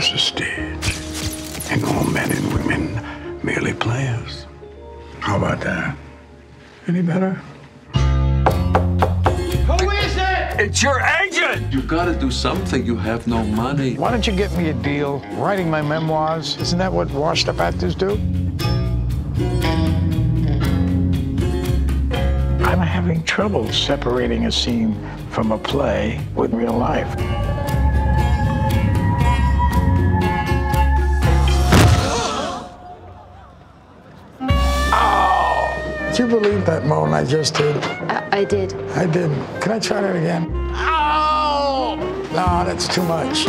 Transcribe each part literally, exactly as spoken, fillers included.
is a stage, and all men and women merely players. How about that? Any better? Who is it? It's your agent! You gotta do something. You have no money. Why don't you get me a deal writing my memoirs? Isn't that what washed-up actors do? I'm having trouble separating a scene from a play with real life. Oh! Do you believe that moan I just did? I, I did. I didn't. Can I try that again? Oh! No, that's too much.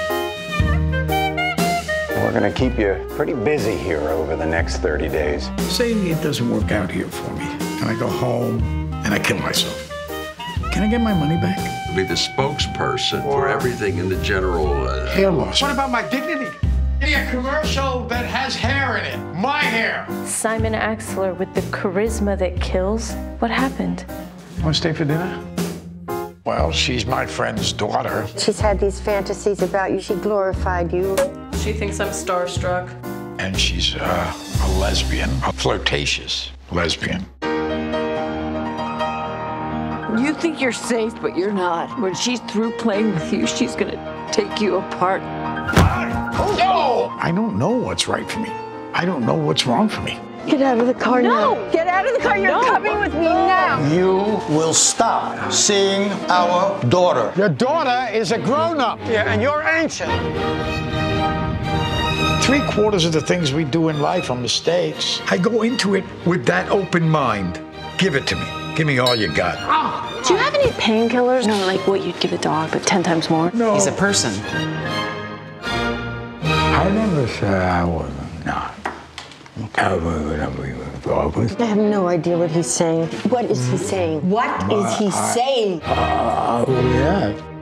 We're gonna keep you pretty busy here over the next thirty days. Say it doesn't work out here for me, and I go home and I kill myself. Can I get my money back? Be the spokesperson for everything in the general. Uh, Hair loss. What about my dignity? Give me a commercial that has hair in it. My hair. Simon Axler with the charisma that kills. What happened? Want to stay for dinner? Well, she's my friend's daughter. She's had these fantasies about you. She glorified you. She thinks I'm starstruck. And she's uh, a lesbian, a flirtatious lesbian. You think you're safe, but you're not. When she's through playing with you, she's gonna take you apart. No! I don't know what's right for me. I don't know what's wrong for me. Get out of the car No! now. Get out of the car. You're No. coming with me now. You will stop seeing our daughter. Your daughter is a grown-up. Yeah, and you're ancient. Three quarters of the things we do in life are mistakes. I go into it with that open mind. Give it to me. Give me all you got. Do you have any painkillers? No, like what you'd give a dog, but ten times more? No. He's a person. I never said I wasn't not. I have no idea what he's saying. What is he saying? What is he saying? Uh, yeah.